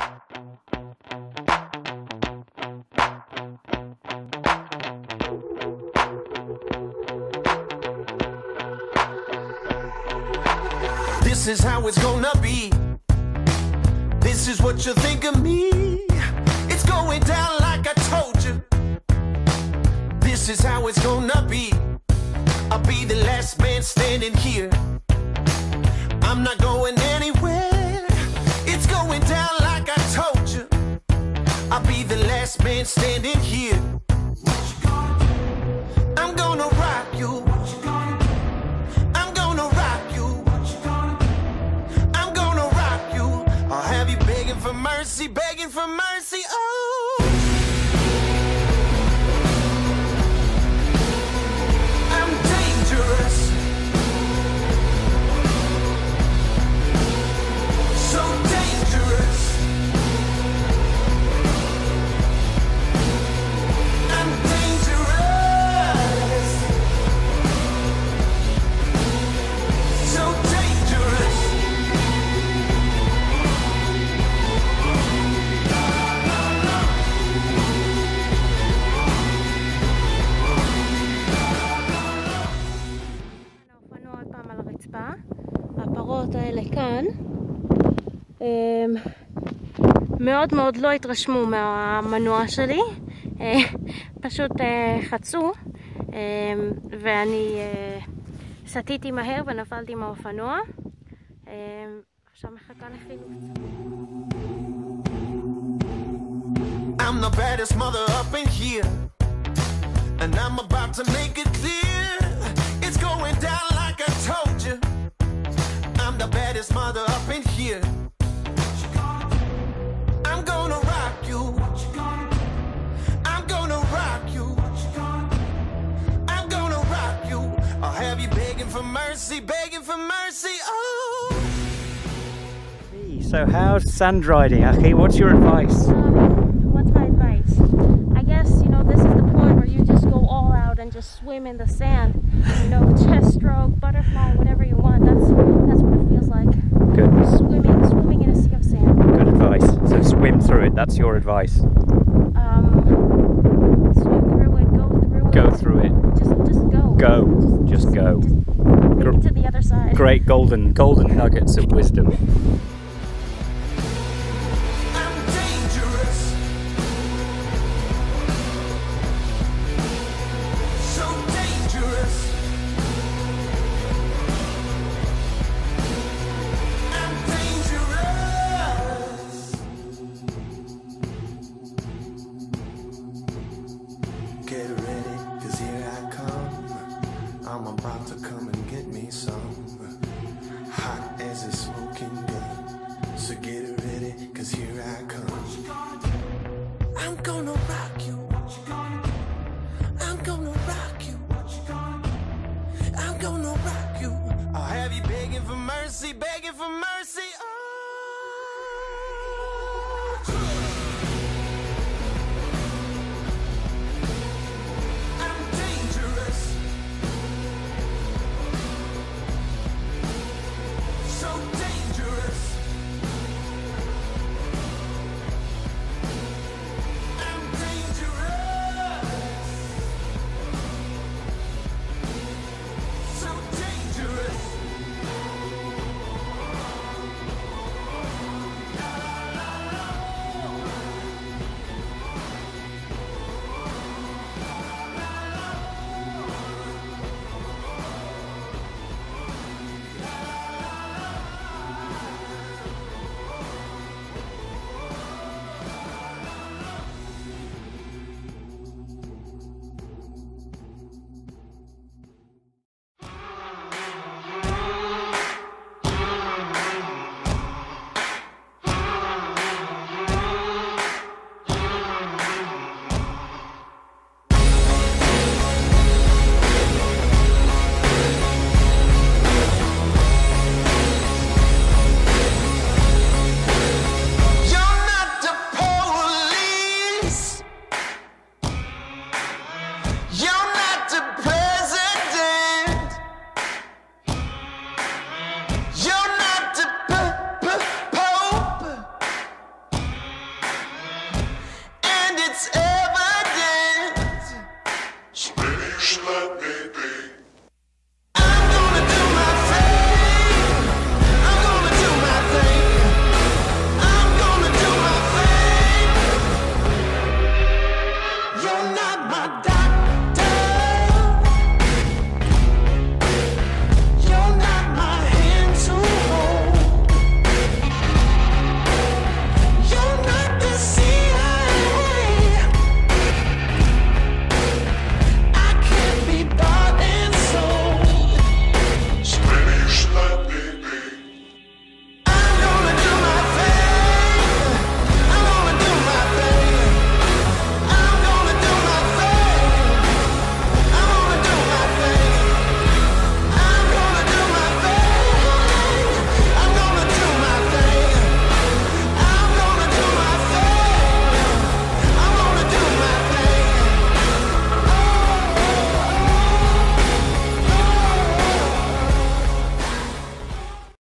This is how it's gonna be. This is what you think of me. It's going down like I told you. This is how it's gonna be. I'll be the last man standing here. I'm not going anywhere. It's going down like I told you. I'll be the last man standing here. I'm gonna rock you. I'm gonna rock you. I'm gonna rock you. I'll have you begging for mercy, begging for mercy. Oh, I'm dangerous. So dangerous. I'm dangerous. So dangerous. אופנוע עוד פעם על הרצפה. הפרות האלה כאן מאוד מאוד לא התרשמו מהמנוע שלי, פשוט חצו, ואני סטיתי מהר ונפלתי עם האופנוע. עכשיו מחכה לחילוץ. I'm the baddest mother up in here, and I'm about to make it clear. It's going down like I told you. I'm the baddest mother up in here. I'm gonna rock you. I'm gonna rock you. I'm gonna rock you. I'll have you begging for mercy, begging for mercy. Oh. So how's sand riding, Achi? What's your advice? What's my advice? I guess, you know, this is the point where you just go all out and just swim in the sand. You know, chest stroke, butterfly, whatever you want. That's what it feels like. Good. Swimming in a sea of sand. Good advice. So swim through it. That's your advice. Swim through it, go through it. Go through it. Just go. Go. Just go. Just make it to the other side. Great golden nuggets of wisdom. I'm dangerous. So dangerous. I'm dangerous. Get ready, 'cause here I come. I'm about to come and get me some. Hot as a smoking gun. So get ready, 'cause here I come. I'm gonna ride.